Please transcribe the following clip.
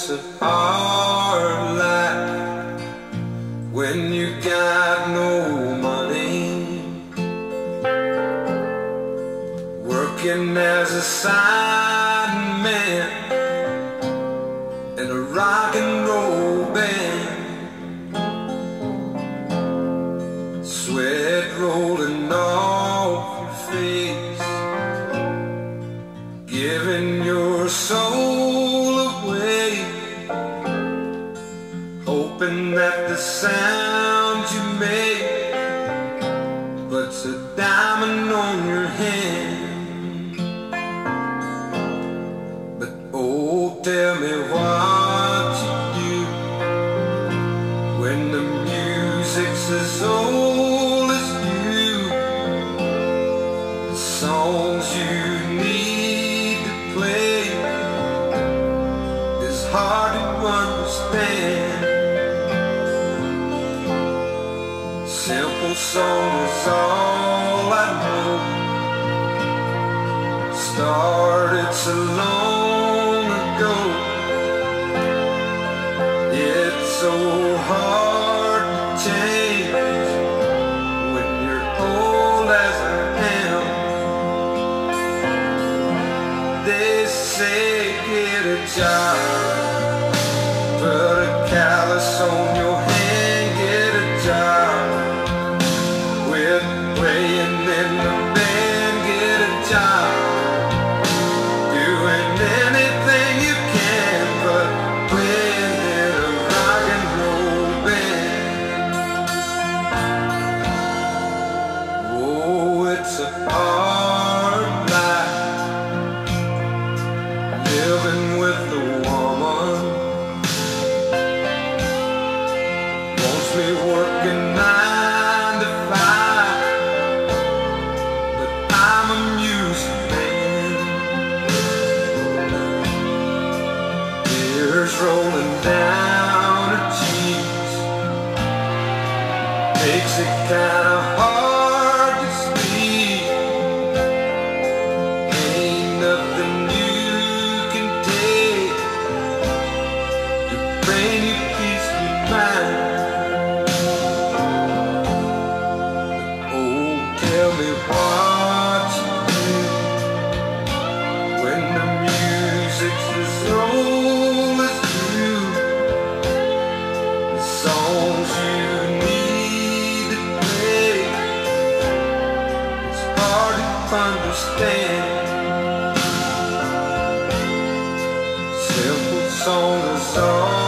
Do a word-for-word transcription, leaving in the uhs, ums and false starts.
it's a hard life when you got no money, working as a sideman in a rock and roll band, sweat rolling off your face, giving your soul away, hoping that the sound you make puts a diamond on your hand. But oh, tell me what you do when the music's as old as you, the songs you need to play is hard to understand. Simple song is all I know, started so long ago. It's so hard to change when you're old as I am. They say get a job, put a callus on your hand, get a job, quit playing in the band, get a job, doing anything you can but playing in a rock and roll band. Oh, it's a hard life living with a woman, wants me working nine to five, but I'm a music man. Tears rolling down her cheeks, makes it kinda hard to speak. Ain't nothing you can take to bring you peace of mind. Oh, tell me what you do when the music's as old as you, the songs you need to play, it's hard to understand. Simple song is all